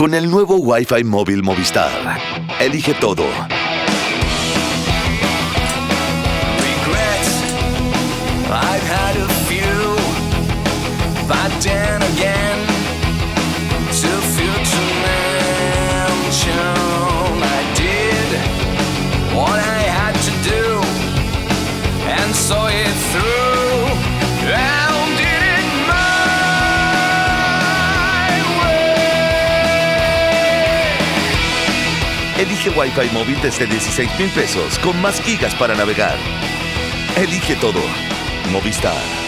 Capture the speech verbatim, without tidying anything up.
Con el nuevo Wi-Fi móvil Movistar, elige todo. Regrets, I've had a few, but then again, to future mansion, I did what I had to do, and saw it through, and did it my way. Elige Wi-Fi móvil desde dieciséis mil pesos, con más gigas para navegar. Elige todo. Movistar.